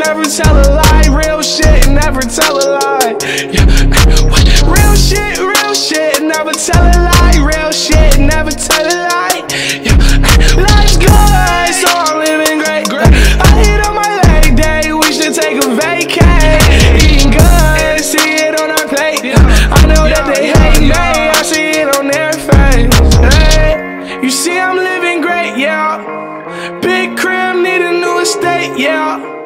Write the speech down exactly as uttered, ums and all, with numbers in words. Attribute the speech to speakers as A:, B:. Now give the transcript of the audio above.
A: never tell a lie. Real shit, never tell a lie. Yeah. Real shit, real shit, never tell a lie. Real shit, never tell a lie. Yeah. Life's good, so I'm living great. I hit on my leg day, we should take a vacay. Eating good, see it on our plate. I know that they hate me, I see it on their face. Hey, you see I'm living great, yeah. Big crib, need a new estate, yeah.